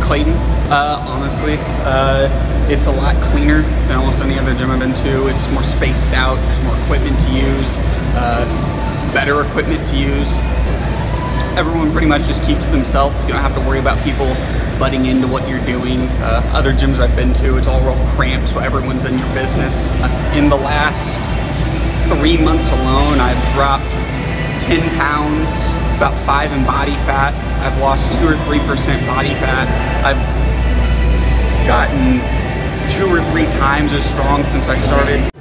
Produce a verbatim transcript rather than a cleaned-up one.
Clayton, uh, honestly. Uh, it's a lot cleaner than almost any other gym I've been to. It's more spaced out, there's more equipment to use, uh, better equipment to use. Everyone pretty much just keeps to themselves. You don't have to worry about people butting into what you're doing. Uh, other gyms I've been to, it's all real cramped, so everyone's in your business. Uh, in the last three months alone, I've dropped ten pounds, about five in body fat. I've lost two or three percent body fat. I've gotten two or three times as strong since I started.